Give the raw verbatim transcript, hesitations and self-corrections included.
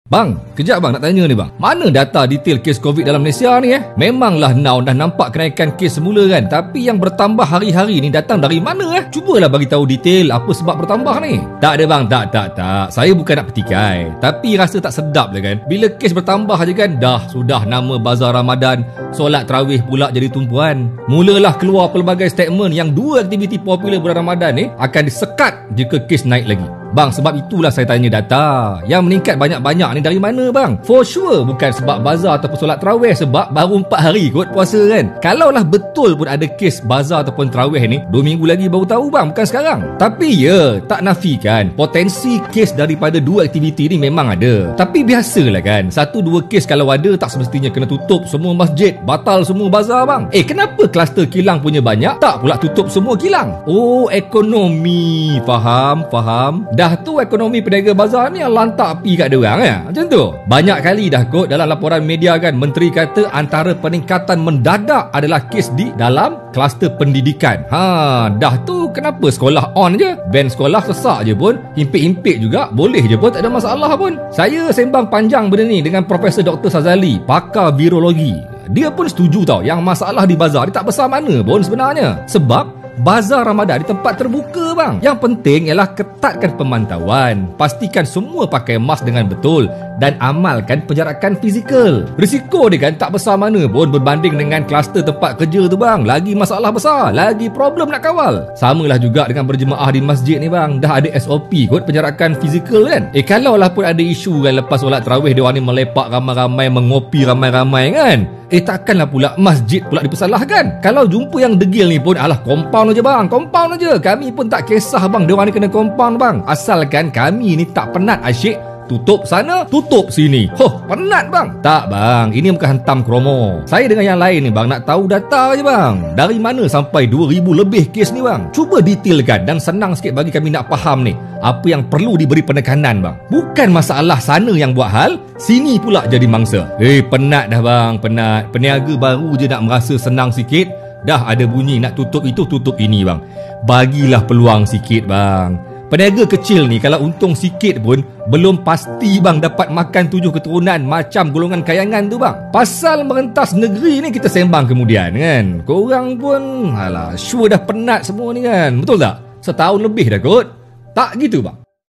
Bang, kejap bang nak tanya ni bang. Mana data detail kes COVID dalam Malaysia ni eh? Memanglah now dah nampak kenaikan kes semula kan. Tapi yang bertambah hari-hari ni datang dari mana eh? Cubalah bagi tahu detail apa sebab bertambah ni. Tak ada bang, tak, tak, tak. Saya bukan nak petikai. Tapi rasa tak sedap lah kan. Bila kes bertambah je kan, dah sudah nama bazar Ramadan, solat tarawih pula jadi tumpuan. Mulalah keluar pelbagai statement yang dua aktiviti popular bulan Ramadan ni akan disekat jika kes naik lagi. Bang, sebab itulah saya tanya data. Yang meningkat banyak-banyak ni dari mana bang? For sure bukan sebab bazar ataupun solat tarawih, sebab baru empat hari kot puasa kan. Kalaulah betul pun ada kes bazar ataupun tarawih ni, dua minggu lagi baru tahu bang, bukan sekarang. Tapi ya, tak nafikan potensi kes daripada dua aktiviti ni memang ada. Tapi biasalah kan, satu dua kes kalau ada tak semestinya kena tutup semua masjid, batal semua bazar bang. Eh, kenapa kluster kilang punya banyak, tak pula tutup semua kilang? Oh, ekonomi. Faham, faham. Dah tu ekonomi peniaga bazar ni yang lantak pi kat diorang ya. Macam tu. Banyak kali dah kot dalam laporan media kan, menteri kata antara peningkatan mendadak adalah kes di dalam kluster pendidikan. Ha, dah tu kenapa sekolah on je? Ban sekolah sesak je pun, himpit-himpit juga boleh je pun, tak ada masalah pun. Saya sembang panjang benda ni dengan Profesor Doktor Sazali, pakar virologi. Dia pun setuju tau, yang masalah di bazar ni tak besar mana pun sebenarnya. Sebab bazar Ramadan di tempat terbuka bang. Yang penting ialah ketatkan pemantauan, pastikan semua pakai mask dengan betul dan amalkan penjarakan fizikal. Risiko dia kan tak besar mana pun berbanding dengan kluster tempat kerja tu bang. Lagi masalah besar, lagi problem nak kawal. Samalah juga dengan berjemaah di masjid ni bang. Dah ada S O P kot penjarakan fizikal kan. Eh, kalau lah pun ada isu kan lepas solat tarawih dia orang ni melepak ramai-ramai, mengopi ramai-ramai kan. Eh, takkanlah pula masjid pula dipersalahkan. Kalau jumpa yang degil ni pun, alah compound aja bang, compound aja. Kami pun tak kisah bang, diorang ni kena compound bang. Asalkan kami ni tak penat asyik tutup sana, tutup sini. Hoh, penat bang. Tak bang, ini bukan hentam kromo. Saya dengan yang lain ni bang nak tahu data je bang. Dari mana sampai dua ribu lebih kes ni bang? Cuba detailkan dan senang sikit bagi kami nak faham ni. Apa yang perlu diberi penekanan bang? Bukan masalah sana yang buat hal, sini pula jadi mangsa. Eh, penat dah bang, penat. Peniaga baru je nak merasa senang sikit, dah ada bunyi nak tutup itu, tutup ini bang. Bagilah peluang sikit bang. Peniaga kecil ni kalau untung sikit pun belum pasti bang dapat makan tujuh keturunan macam golongan kayangan tu bang. Pasal merentas negeri ni kita sembang kemudian kan. Korang pun alah sure dah penat semua ni kan. Betul tak? Setahun lebih dah kot. Tak gitu bang.